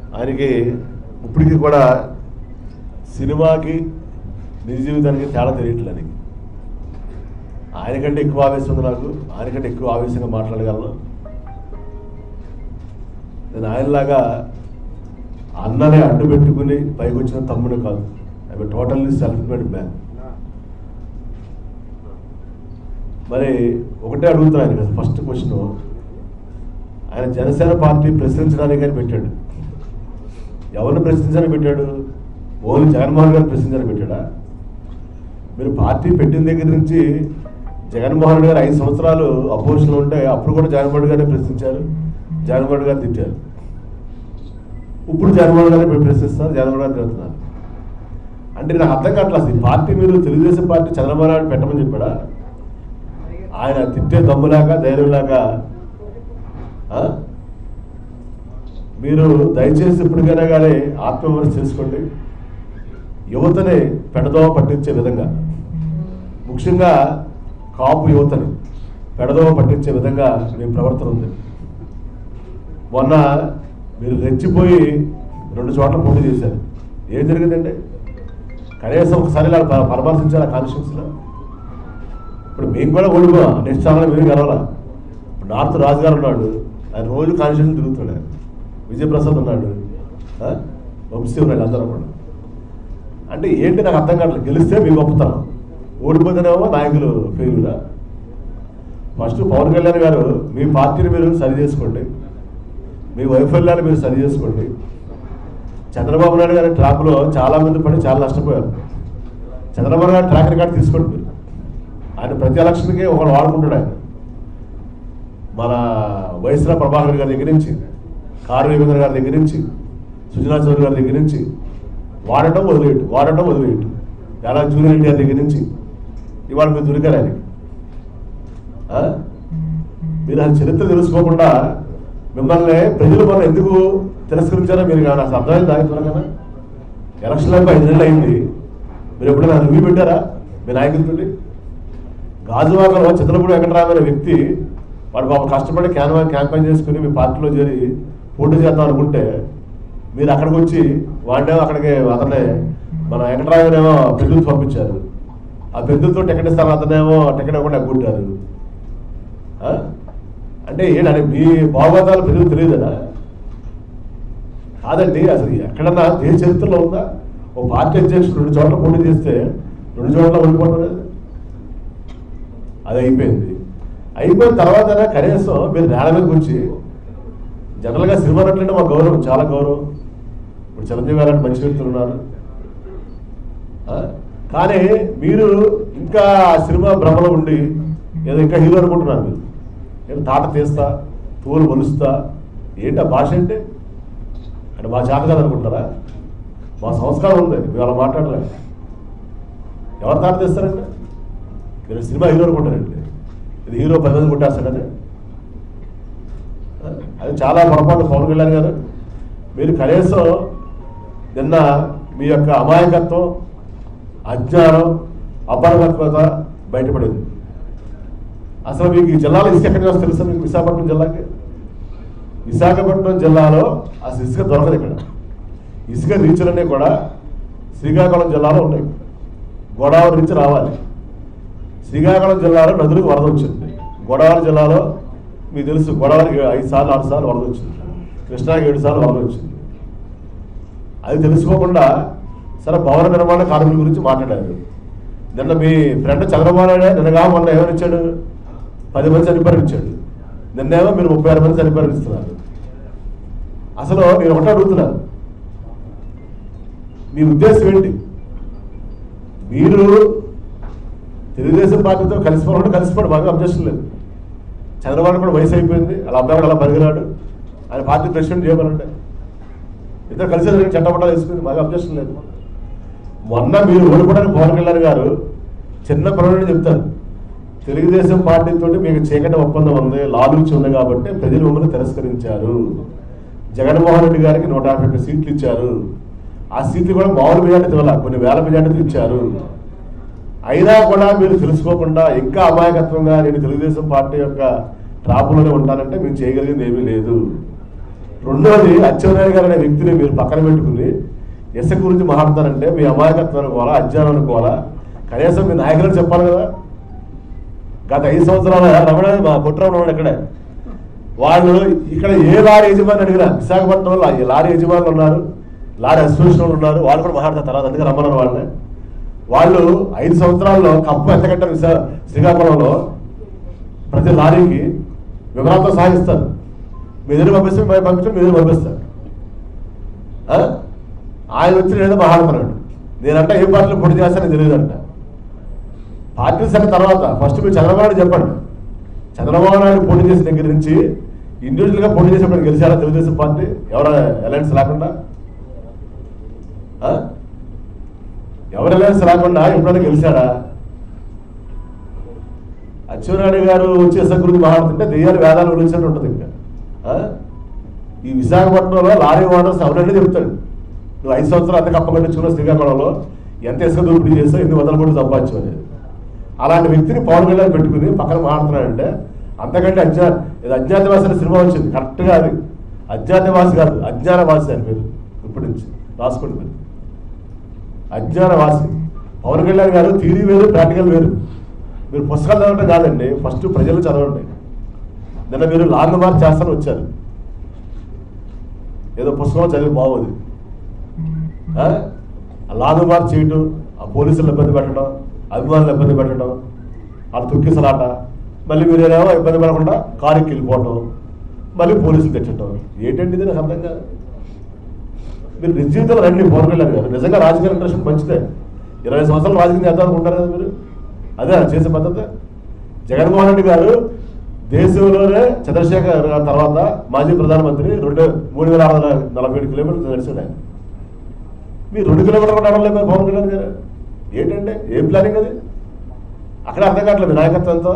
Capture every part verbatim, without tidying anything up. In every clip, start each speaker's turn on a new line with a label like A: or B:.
A: ఆయనకి ఇప్పటికీ కూడా సినిమాకి నిజ జీవితానికి తేడా తెలియట్లేదు. ఆయనకి ఆయనకంటే ఎక్కువ ఆవేశం ఉంది నాకు, ఆయనకంటే ఎక్కువ ఆవేశంగా మాట్లాడగలను. నేను ఆయనలాగా అన్ననే అడ్డు పెట్టుకుని పైకి వచ్చిన తమ్ముడు కాదు. I totally self made man. మరి ఒకటే అడుగుతున్నాను కదా, ఫస్ట్ క్వశ్చన్, ఆయన జనసేన పార్టీ ప్రశ్నించడానికి అని పెట్టాడు. ఎవరిని ప్రశ్నించడానికి పెట్టాడు? ఓన్లీ జగన్మోహన్ గారిని ప్రశ్నించడానికి పెట్టాడా? మీరు పార్టీ పెట్టిన దగ్గర నుంచి జగన్మోహన్ రెడ్డి గారు ఐదు సంవత్సరాలు అపోజిషన్లో ఉంటే అప్పుడు కూడా జగన్మోహన్ రెడ్డి గారిని ప్రశ్నించారు, జగన్మోహన్ రెడ్డి గారిని తిట్టారు. ఇప్పుడు జగన్మోహన్ గారిని ప్రశ్నిస్తున్నారు, జగన్మోహన్ గారిని తిడుతున్నారు. అంటే నాకు అర్థం కావట్లేదు. అసలు ఈ పార్టీ మీరు తెలుగుదేశం పార్టీ చంద్రబాబు నాయుడు పెట్టమని చెప్పాడా? ఆయన తిట్టే దమ్ములాగా ధైర్యంలాగా మీరు దయచేసి ఇప్పటికైనా కానీ ఆత్మవిమర్శ చేసుకోండి. యువతని పెడదోవ పట్టించే విధంగా, ముఖ్యంగా కాపు యువతని పెడదోవ పట్టించే విధంగా మీ ప్రవర్తన ఉంది. మొన్న మీరు రెచ్చిపోయి రెండు చోట్ల పోటీ చేశారు. ఏం జరిగిందండి? కనీసం ఒకసారి ఇలా పరామర్శించారు ఆ కాన్స్టిట్యూన్సీలో. ఇప్పుడు మేము కూడా ఓడిపోయాం, నెక్స్ట్ స్థానంలో మేము గెలవాలా. ఇప్పుడు నార్త్ రాజు గారు ఉన్నాడు, ఆయన రోజు కాన్స్టిట్యూన్సీ తిరుగుతాడు. ఆయన విజయప్రసాద్ ఉన్నాడు, వంశీ ఉన్నాడు, అందరూ కూడా. అంటే ఏంటి నాకు అర్థం కావట్లేదు. గెలిస్తే మీకు గొప్పతనం, ఓడిపోతేనేమో నాయకులు ఫెయిల్యూరా. ఫస్ట్ పవన్ కళ్యాణ్ గారు మీ పార్టీని మీరు సరి చేసుకోండి, మీ వైఫల్యాన్ని మీరు సరి చేసుకోండి. చంద్రబాబు నాయుడు గారి ట్రాక్లో చాలామంది పడి చాలా నష్టపోయారు. చంద్రబాబు నాయుడు ట్రాక్ రికార్డు తీసుకోండి మీరు. ఆయన ప్రతి ఎలక్షన్కి ఒకడు వాడుకుంటాడు. ఆయన మన వైఎస్ఆర్ ప్రభాకర్ గారి దగ్గర నుంచి, కారు రవీంద్ర గారి దగ్గర నుంచి, సుజనా చౌదరి గారి దగ్గర నుంచి వాడటం వదిలేయటం వాడటం వదిలేయటం ఎలా జూనియర్ ఎన్టీఆర్ దగ్గర నుంచి ఇవాళ మీరు దొరికారు ఆయనకి. మీరు ఆయన చరిత్ర తెలుసుకోకుండా మిమ్మల్ని ప్రజలు మనం ఎందుకు తిరస్కరించారో మీరు కానీ అసలు అర్థమైంది. దాని త్వరగా ఎలక్షన్ అయిపోయి ఐదు నెలలు అయింది, మీరు ఎప్పుడైనా రివ్యూ పెట్టారా మీ నాయకులతో? గాజువాకలో చంద్రపూడి వెంకటరామ అనే వ్యక్తి వాడు బాబు కష్టపడి క్యాన్వా క్యాంపెయిన్ చేసుకుని మీ పార్టీలో చేరి పోటీ చేద్దాం అనుకుంటే మీరు అక్కడికి వచ్చి వాడినేమో అక్కడికి అతనే మన వెంకటరామనేమో పెద్దలు పంపించారు. ఆ పెద్దలతో టికెట్ ఇస్తాను, అతనేమో టికెట్ ఇవ్వకుండా ఎగ్గుంటారు. అంటే ఏంటంటే మీ భాగవతాలు పెద్దలు తెలియదా? కాదండి, అసలు ఎక్కడన్నా దేశ చరిత్రలో ఉందా ఓ పార్టీ అధ్యక్షుడు రెండు చోట్ల పోటీ చేస్తే రెండు చోట్ల ఓడిపోతుంది? అది అయిపోయింది. అయిపోయిన తర్వాత కనీసం మీరు నేల మీదకి వచ్చి, జనరల్గా సినిమా నటులంటే మా గౌరవం, చాలా గౌరవం. ఇప్పుడు చిరంజీవి గారు మంచి వ్యక్తులు ఉన్నారు, కానీ మీరు ఇంకా సినిమా భ్రమలో ఉండి ఏదో ఇంకా హీరో అనుకుంటున్నారు. మీరు నేను తాట తీస్తా, తోలు వలుస్తా, ఏంటి ఆ భాష అంటే? అంటే మా చేత కాదు అనుకుంటారా? మా సంస్కారం ఉంది, మీరు అలా మాట్లాడలేదు. ఎవరు తాట తీస్తారంటే మీరు సినిమా హీరో అనుకుంటారండి. ఇది హీరో పది మంది కొట్టేస్తాడని అది చాలా పొరపాటు. పవన్ కళ్యాణ్ గారు మీరు కనీసం నిన్న మీ యొక్క అమాయకత్వం, అజ్ఞానం, అపరమత్వత బయటపడింది. అసలు మీకు ఈ జిల్లాలో ఇసుక ఎక్కడికి వస్తే తెలుసా మీకు? విశాఖపట్నం జిల్లాకి, విశాఖపట్నం జిల్లాలో అసలు ఇసుక దొరకదు. ఇక్కడ ఇసుక రీచులన్నీ కూడా శ్రీకాకుళం జిల్లాలో ఉన్నాయి. గోదావరి నుంచి రావాలి. శ్రీకాకుళం జిల్లాలో నదులకు వరద వచ్చింది. గోదావరి జిల్లాలో మీకు తెలుసు, గోదావరికి ఐదు సార్లు ఆరు సార్లు వరద వచ్చింది, కృష్ణాకి ఏడు సార్లు వరద వచ్చింది. అది తెలుసుకోకుండా సరే భవన నిర్మాణ కార్మికుల గురించి మాట్లాడారు. నిన్న మీ ఫ్రెండ్ చంద్రబాబు నాయుడు నిన్నగా మొన్న ఏమని ఇచ్చాడు? పది మంది చనిపోయారు ఇచ్చాడు. నిన్నేమో మీరు ముప్పై ఆరు మంది చనిపోయారు ఇస్తున్నారు. అసలు నేను ఒకటే అడుగుతున్నాను, మీ ఉద్దేశం ఏంటి? మీరు తెలుగుదేశం పార్టీతో కలిసిపోవాలంటే కలిసిపోవడం మాకు అబ్జెక్షన్ లేదు. చంద్రబాబు కూడా వయసు అయిపోయింది, అలా అబ్బాయి అలా పరిగిరాడు, ఆయన పార్టీ ప్రెసిడెంట్ చేయమనంటే ఇద్దరు కలిసి చట్టపట్టాలు వేసుకుంది, మాకు అబ్జెక్షన్ లేదు. మొన్న మీరు ఓడిపోవడానికి పవన్ కళ్యాణ్ గారు చిన్న పిల్లలని చెప్తారు, తెలుగుదేశం పార్టీతో మీకు చీకటి ఒప్పందం ఉంది, లాలూచి ఉంది కాబట్టి ప్రజలు మిమ్మల్ని తిరస్కరించారు. జగన్మోహన్ రెడ్డి గారికి నూట యాభై ఒక్క సీట్లు ఇచ్చారు. ఆ సీట్లు కూడా మామూలు మెజార్టీ వల్ల కొన్ని వేల మెజార్టీలు ఇచ్చారు. అయినా కూడా మీరు తెలుసుకోకుండా ఇంకా అమాయకత్వంగా నేను తెలుగుదేశం పార్టీ యొక్క ట్రాపులోనే ఉంటానంటే మీరు చేయగలిగింది ఏమీ లేదు. రెండోది అచ్చెన్నాయుడు గారు అనే వ్యక్తిని మీరు పక్కన పెట్టుకుని ఇసుక గురించి మాట్లాడతారంటే మీ అమాయకత్వం అనుకోవాలా, అజ్ఞానం అనుకోవాలా, కనీసం మీ నాయకులను చెప్పాలి కదా. గత ఐదు సంవత్సరాల రమణ మా కుట్రమణ ఇక్కడే వాళ్ళు ఇక్కడ ఏ లారీ యజమాని అడిగినా విశాఖపట్నంలో లారీ యజమానులు ఉన్నారు, లారీ అసోసియేషన్ ఉన్నారు, వాళ్ళు కూడా మాట్లాడతారు తర్వాత అందుకే రమ్మన్నారు వాళ్ళని. వాళ్ళు ఐదు సంవత్సరాల్లో కప్పు ఎంత కట్టారు విశా శ్రీకాకుళంలో ప్రతి లారీకి వివరాలతో సాగిస్తారు. మీ ఎదురు పంపిస్తే మేము పంపించడం మీ ఎదురు పంపిస్తారు. ఆయన వచ్చి ఏదో మాట్లాడుతున్నాడు. నేనంటే ఏ పార్టీలో పోటీ చేస్తానని తెలియదంట. పార్టీ సంగతి తర్వాత ఫస్ట్ మీరు చంద్రబాబు నాయుడు చెప్పండి. చంద్రబాబు నాయుడు పోటీ చేసిన దగ్గర నుంచి ఇండివిజువల్గా పోటీ చేసినప్పుడు గెలిచారా తెలుగుదేశం పార్టీ? ఎవరు అలయన్స్ లేకుండా ఎవరు అలయన్స్ లేకుండా ఎప్పుడైనా గెలిచాడా? అచ్చెన్నాయుడు గారు వచ్చేసే గురించి మాట్లాడుతుంటే దెయ్యాలు వేదాలు గురించినట్టు ఉంటుంది. ఇంకా ఈ విశాఖపట్నంలో లారీ ఓనర్స్ ఎవరైనా చెప్తాడు, నువ్వు ఐదు సంవత్సరాలు అంత కప్పగొట్టించుకున్న శ్రీకాకుళంలో ఎంత ఇసుక దోపిడీ చేస్తావు, ఎన్ని వందల కోట్లు సంపాదించు అనేది. అలాంటి వ్యక్తిని పవన్ కళ్యాణ్ పెట్టుకుని పక్కన మాట్లాడుతున్నాడంటే అంతకంటే అజ్ఞా ఇది అజ్ఞాతవాసి అనే సినిమా వచ్చింది. కరెక్ట్గా అది అజ్ఞాతవాసి కాదు, అజ్ఞానవాసి అని పేరు. ఇప్పటి నుంచి రాసుకోండి మీరు, అజ్ఞానవాసి. పవన్ కళ్యాణ్ గారు థియరీ వేరు, ప్రాక్టికల్ వేరు. మీరు పుస్తకాలు చదవడం కాదండి, ఫస్ట్ ప్రజలు చదవండి. నిన్న మీరు లాంగ్ మార్చ్ చేస్తాను వచ్చారు, ఏదో పుస్తకం చదివి బాగోదు. లాంగ్ మార్చ్ చేయటం, ఆ పోలీసులను ఇబ్బంది పెట్టడం, అభిమానులు ఇబ్బంది పెట్టడం, ఆ తొక్కిసలాట, మళ్ళీ మీరేమో ఇబ్బంది పడకుండా కారుకి వెళ్ళిపోవటం, మళ్ళీ పోలీసులు తెచ్చటం. ఏంటండి ఇది నాకు అర్థం కాదు. మీరు నిజ జీవితంలో రండి పవన్ కళ్యాణ్ గారు. నిజంగా రాజకీయ ఇంట్రెస్ట్ మంచిదే. ఇరవై సంవత్సరాలు రాజకీయం చేద్దాం అనుకుంటారు కదా మీరు, అదే చేసే పద్ధతి. జగన్మోహన్ రెడ్డి గారు దేశంలోనే చంద్రశేఖర్ గారి తర్వాత మాజీ ప్రధానమంత్రి రెండు మూడు వేల ఆరు వందల నలభై ఏడు కిలోమీటర్లు నడిచాడు ఆయన. మీరు రెండు కిలోమీటర్లు నడవలేదు పవన్ కళ్యాణ్ గారు. ఏంటంటే ఏం ప్లానింగ్ అది? అక్కడ అర్థం కావట్లేదు మీ నాయకత్వంతో.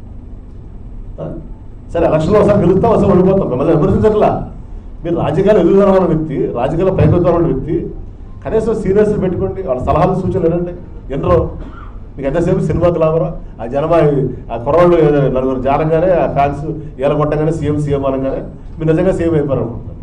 A: సరే ఎలక్షన్లో ఒకసారి గెలుస్తాం, అసలు ఓడిపోతాం, మిమ్మల్ని విమర్శించట్లా. మీరు రాజకీయాలు ఎదుగుదలమైన వ్యక్తి, రాజకీయాల్లో పైకొద్దామన్న వ్యక్తి, కనీసం సీనియర్స్ని పెట్టుకోండి, వాళ్ళ సలహాలు సూచనలు ఏంటంటే ఎన్నరో మీకు ఎంతసేపు సినిమా గ్లామరా, ఆ జనమా ఆ కుర్రాళ్ళు నలుగురు జారంగానే ఆ ఫ్యాన్స్ ఏల కొట్టగానే సీఎం సీఎం అనగానే మీరు నిజంగా సీఎం అయిపోయారు అనుకుంటున్నారు.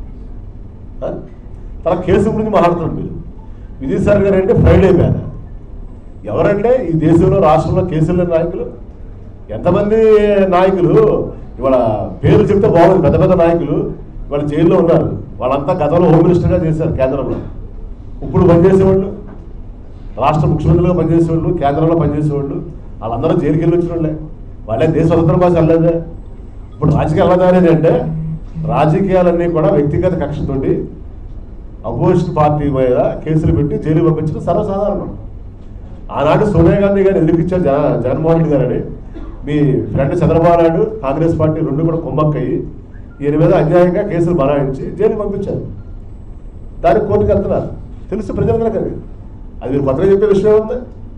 A: తన కేసు గురించి మాట్లాడుతున్నారు మీరు. విజయసాయి గారు అంటే ఫ్రైడే అయిపోయారు. ఎవరంటే ఈ దేశంలో రాష్ట్రంలో కేసుల నాయకులు ఎంతమంది నాయకులు ఇవాళ పేర్లు చెప్తే బాగుంది. పెద్ద పెద్ద నాయకులు వాళ్ళు జైల్లో ఉన్నారు. వాళ్ళంతా గతంలో హోమ్ మినిస్టర్గా చేశారు కేంద్రంలో. ఇప్పుడు పనిచేసేవాళ్ళు, రాష్ట్ర ముఖ్యమంత్రులుగా పనిచేసేవాళ్ళు, కేంద్రంలో పనిచేసేవాళ్ళు, వాళ్ళందరూ జైలుకి వెళ్ళి వచ్చిన వాళ్ళే. వాళ్ళే దేశ స్వతంత్రం కోసం వెళ్ళలేదే. ఇప్పుడు రాజకీయాలు వెళ్ళదనేది అంటే రాజకీయాలన్నీ కూడా వ్యక్తిగత కక్షతోటి అపోజిషన్ పార్టీ మీద కేసులు పెట్టి జైలు పంపించడం సర్వసాధారణం. ఆనాడు సోనియా గాంధీ గారు ఎదిరికిచ్చారు జన జగన్మోహన్ రెడ్డి గారని మీ ఫ్రెండ్ చంద్రబాబు నాయుడు కాంగ్రెస్ పార్టీ రెండు కూడా కుమ్మక్కయ్యి ఈయన మీద అన్యాయంగా కేసులు బనాయించి జైలు పంపించారు. దానికి కోర్టుకు వెళ్తున్నారు. తెలుసు ప్రజలందరికీ అది. అది మీరు కొత్తగా చెప్పే విషయం ఉంది.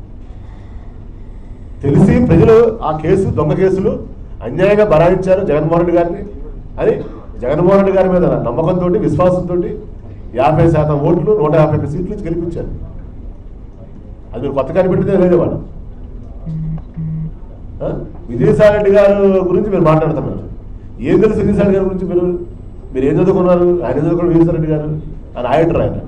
A: తెలిసి ప్రజలు ఆ కేసు దొంగ కేసులు అన్యాయంగా బనాయించారు జగన్మోహన్ రెడ్డి గారిని అని జగన్మోహన్ రెడ్డి గారి మీద నమ్మకంతో విశ్వాసంతో యాభై శాతం ఓట్లు నూట యాభై ఒక్క సీట్లు ఇచ్చి గెలిపించారు. అది మీరు కొత్త కనిపెట్టిందే లేదు. వాళ్ళు విజయసాయి రెడ్డి గారు గురించి మీరు మాట్లాడుతున్నారు. ఏం తెలుసు విజయసాయి గారి గురించి? మీరు మీరు ఏం చదువుకున్నారు? ఆయన చదువుకున్న విజయసాయి రెడ్డి గారు ఆయన ఆయటర్ ఆయన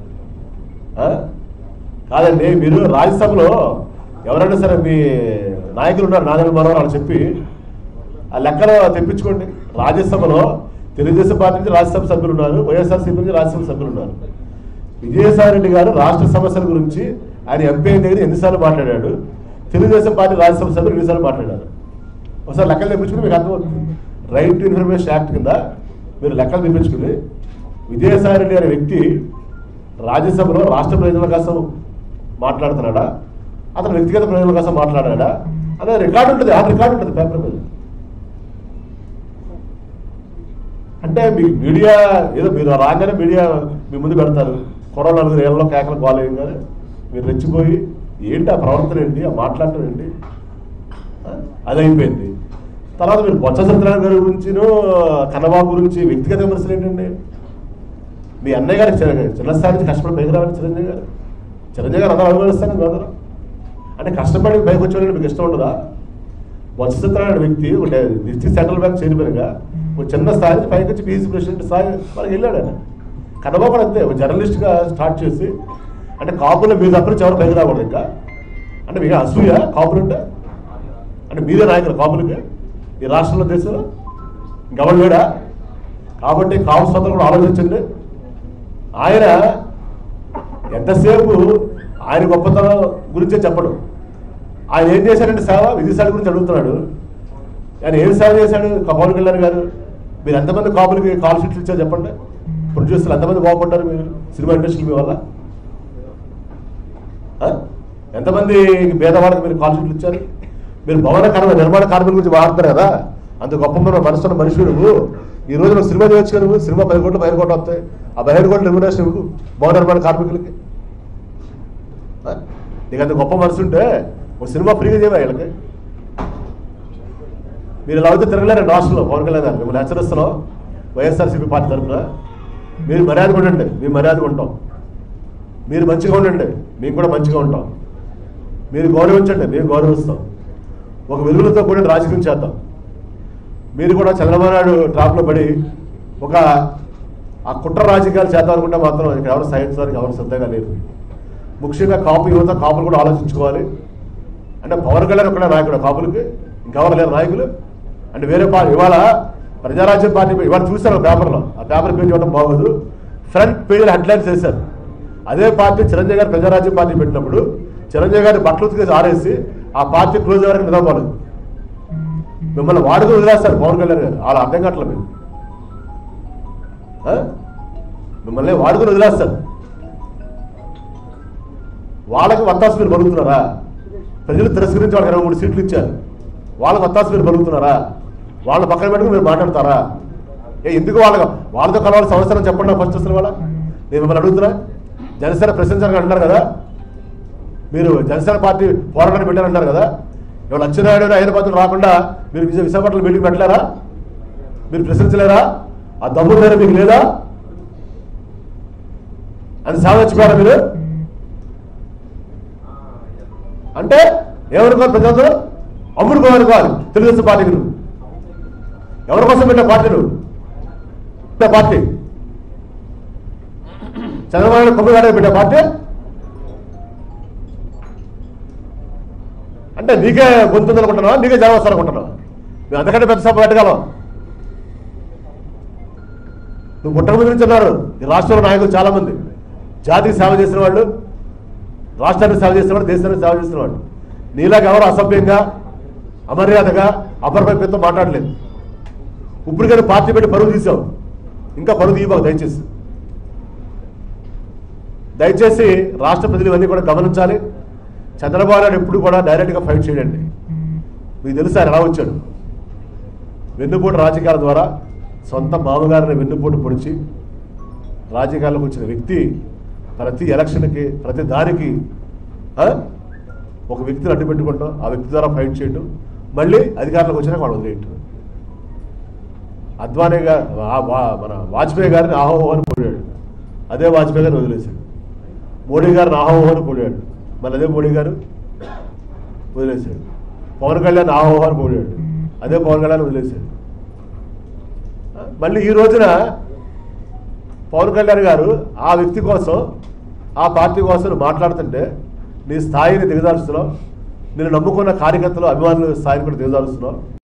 A: కాదండి. మీరు రాజ్యసభలో ఎవరైనా సరే మీ నాయకులు ఉన్నారు నాగేంద్ర మనోహర్ వాళ్ళు చెప్పి ఆ లెక్కలో తెప్పించుకోండి. రాజ్యసభలో తెలుగుదేశం పార్టీ నుంచి రాజ్యసభ సభ్యులు ఉన్నారు, వైఎస్ఆర్సీపీ నుంచి రాజ్యసభ సభ్యులు ఉన్నారు. విజయసాయి రెడ్డి గారు రాష్ట్ర సమస్యల గురించి ఆయన ఎంపీ దగ్గర ఎన్నిసార్లు మాట్లాడాడు, తెలుగుదేశం పార్టీ రాజ్యసభ సభ్యులు ఎన్నిసార్లు మాట్లాడారు? ఒకసారి లెక్కలు తెప్పించుకుని మీకు అర్థమవుతుంది. రైట్ టు ఇన్ఫర్మేషన్ యాక్ట్ కింద మీరు లెక్కలు తెప్పించుకుని విజయసాయి రెడ్డి గారి వ్యక్తి రాజ్యసభలో రాష్ట్ర ప్రయోజనాల కోసం మాట్లాడుతున్నాడా, అతను వ్యక్తిగత ప్రయోజనాల కోసం మాట్లాడాడా అనే రికార్డు ఉంటుంది. ఆ రికార్డు ఉంటుంది పేపర్ మీద. అంటే మీకు మీడియా ఏదో మీరు రాగానే మీడియా మీ ముందు పెడతారు. కొరవ నలుగురు ఏళ్ళలో కేకలు గోలేయంగానే మీరు రెచ్చిపోయి ఏంటి ఆ ప్రవర్తన ఏంటి, ఆ మాట్లాడటం ఏంటి, అది అయిపోయింది. తర్వాత మీరు బొత్స సత్యనారాయణ గారి గురించినో కన్నబాబు గురించి వ్యక్తిగత విమర్శలు ఏంటండి? మీ అన్నయ్య గారికి చిన్నస్థాయి నుంచి కష్టపడి పైకి రావాలి చిరంజీవి గారు. చిరంజీవి గారు అందరూ అనుభవిస్తాను మీ అందరూ. అంటే కష్టపడి పైకి వచ్చేవాళ్ళని మీకు ఇష్టం ఉండదా? బొత్స సత్యనారాయణ వ్యక్తి ఒక డిస్ట్రిక్ట్ సెంట్రల్ బ్యాంక్ చైర్మన్గా ఒక చిన్న స్థాయి నుంచి పైకి వచ్చి పీసీ ప్రెసిడెంట్ స్థాయి మనకి వెళ్ళాడు ఆయన. కన్నబాబు కూడా అంతే, ఒక జర్నలిస్ట్గా స్టార్ట్ చేసి అంటే కాపుల్లో మీరు తప్ప నుంచి ఎవరు పైకి రాకూడదు ఇంకా అంటే మీకు అసూయ కాపులు ఉంటే అంటే మీరే నాయకులు కాపులకి ఈ రాష్ట్రంలో దేశంలో గవర్న లేడా? కాబట్టి కాపు సోదరులు కూడా ఆలోచించండి. ఆయన ఎంతసేపు ఆయన గొప్పతనం గురించే చెప్పడం. ఆయన ఏం చేశాడంటే సేవ విదేశాల గురించి అడుగుతున్నాడు. ఆయన ఏం సేవ చేశాడు పవన్ కళ్యాణ్ గారు? మీరు ఎంతమంది కాపులకి కాల్ షీట్లు ఇచ్చారు చెప్పండి. ప్రొడ్యూసర్లు ఎంతమంది బాగుపడ్డారు మీరు సినిమా ఇండస్ట్రీ మీ వల్ల? ఎంతమంది పేదవాళ్ళకి మీరు కాల్ షీట్లు ఇచ్చారు? మీరు భవన కార్మిక నిర్మాణ కార్మికుల గురించి మాట్లాడతారు కదా, అంత గొప్ప మనసున్న మనుషులు నువ్వు. ఈ రోజు నువ్వు సినిమా చేయొచ్చు నువ్వు, సినిమా పది కోట్లు పదిహేను కోట్లు వస్తాయి. ఆ పదిహేను కోట్లు రెమ్యునరేషన్ నువ్వు భవన నిర్మాణ కార్మికులకి. నీకు అంత గొప్ప మనసు ఉంటే ఒక సినిమా ఫ్రీగా చేయవా వీళ్ళకి? మీరు ఇలా అయితే తిరగలేరు రాష్ట్రంలో పవన్ కళ్యాణ్ గారు. మిమ్మల్ని హెచ్చరిస్తున్నాం వైఎస్ఆర్సీపీ పార్టీ తరఫున. మీరు మర్యాదగా ఉండండి, మేము మర్యాదగా ఉంటాం. మీరు మంచిగా ఉండండి, మేము కూడా మంచిగా ఉంటాం. మీరు గౌరవించండి, మేము గౌరవిస్తాం. ఒక వెలుగులతో కూడా రాజకీయం చేద్దాం. మీరు కూడా చంద్రబాబు నాయుడు ట్రాప్లో పడి ఒక ఆ కుట్ర రాజకీయాలు చేద్దాం అనుకుంటే మాత్రం ఇక్కడ ఎవరు సహించడానికి ఎవరు సిద్ధంగా లేరు. ముఖ్యంగా కాపు యువత కాపులు కూడా ఆలోచించుకోవాలి. అంటే పవన్ కళ్యాణ్ ఒకటే నాయకుడు కాపులకి, ఇంకెవరు లేరు నాయకులు. అంటే వేరే పార్టీ ఇవాళ ప్రజారాజ్యం పార్టీ ఇవాళ చూశారు పేపర్లో, ఆ పేపర్ పేజ్ ఇవ్వడం బాగోదు, ఫ్రంట్ పేజీలో హెడ్లైన్స్ వేశారు. అదే పార్టీ చిరంజీవి గారు ప్రజారాజ్యం పార్టీ పెట్టినప్పుడు చిరంజీవి గారిని బట్టలు ఉతికేసి ఆరేసి ఆ పార్టీ క్లోజ్ అయ్యారని నిలబడదు. మిమ్మల్ని వాడుకుని వదిలేస్తారు పవన్ కళ్యాణ్ గారు. అలా అర్థం కావట్లేదు మీరు. మిమ్మల్ని వాడుకుని వదిలేస్తారు. వాళ్ళకి వత్తాసు మీరు బలుగుతున్నారా? ప్రజలు తిరస్కరించి వాళ్ళకి ఇరవై మూడు సీట్లు ఇచ్చారు. వాళ్ళకి వత్తాసు మీరు బలుగుతున్నారా? వాళ్ళ పక్కన పెట్టుకుని మీరు మాట్లాడతారా? ఏ ఎందుకు వాళ్ళకి వాళ్ళతో కలవాల్సిన అవసరం చెప్పండి ఫస్ట్ అసలు. వాళ్ళ నేను మిమ్మల్ని అడుగుతున్నా. జనసేన ప్రశ్నించాలని అంటున్నారు కదా, మీరు జనసేన పార్టీ పోరాటాన్ని పెట్టారంటారు కదా, ఇవాళ అచ్చెన్నాయుడు హైదరాబాద్ రాకుండా మీరు విజయ విశాఖపట్నం మీటింగ్ పెట్టలేరా? మీరు ప్రశ్నించలేరా? ఆ దమ్ము ధైర్యం మీకు లేదా? అది సాధించిపోయారా మీరు? అంటే ఏమనుకోవాలి ప్రజలందరూ? అమ్ముడుకోవాలనుకోవాలి తెలుగుదేశం పార్టీకి. నువ్వు ఎవరి కోసం పెట్టే పార్టీ? నువ్వు పార్టీ చంద్రబాబు నాయుడు కొమ్మి గారే పెట్టే పార్టీ అంటే నీకే గొంతుంది అనుకుంటున్నావా? నీకే జనం వస్తారు అనుకుంటున్నావా? మేము అంతకంటే పెద్ద సభ పెట్టగలం. నువ్వు పుట్టక ముందు నుంచి ఉన్నారు ఈ రాష్ట్రంలో నాయకులు చాలా మంది. జాతికి సేవ చేసిన వాళ్ళు, రాష్ట్రానికి సేవ చేసిన వాళ్ళు, దేశానికి సేవ చేసిన వాళ్ళు. నీలాగా ఎవరు అసభ్యంగా అమర్యాదగా అపరిపక్వతో మాట్లాడలేదు. ఇప్పుడు కానీ పార్టీ పెట్టి పరువు తీసావు, ఇంకా పరువు తీయబాకు దయచేసి. దయచేసి రాష్ట్ర ప్రజలు ఇవన్నీ కూడా గమనించాలి. చంద్రబాబు నాయుడు ఎప్పుడు కూడా డైరెక్ట్గా ఫైట్ చేయడండి. మీకు తెలుసు ఆయన ఎలా వచ్చాడు? వెన్నుపోటు రాజకీయాల ద్వారా సొంత మామగారిని వెన్నుపోటు పొడిచి రాజకీయాల్లోకి వచ్చిన వ్యక్తి ప్రతి ఎలక్షన్కి ప్రతి దానికి ఒక వ్యక్తిని అడ్డు పెట్టుకుంటాం, ఆ వ్యక్తి ద్వారా ఫైట్ చేయటం, మళ్ళీ అధికారంలోకి వచ్చినాక వాళ్ళు వదిలేయటం. అద్వానీ గారు మన వాజ్పేయి గారిని ఆహోహోని పోయాడు, అదే వాజ్పేయి గారిని వదిలేశాడు. మోడీ గారిని ఆహోహోని పోయాడు, మళ్ళీ అదే మోడీ గారు వదిలేశాడు. పవన్ కళ్యాణ్ ఆహోహోని పోయాడు, అదే పవన్ కళ్యాణ్ వదిలేశాడు. మళ్ళీ ఈ రోజున పవన్ కళ్యాణ్ గారు ఆ వ్యక్తి కోసం ఆ పార్టీ కోసం మాట్లాడుతుంటే నీ స్థాయిని దిగజారుస్తున్నావు. నేను నమ్ముకున్న కార్యకర్తలు అభిమానుల స్థాయిని కూడా దిగజారుస్తున్నావు.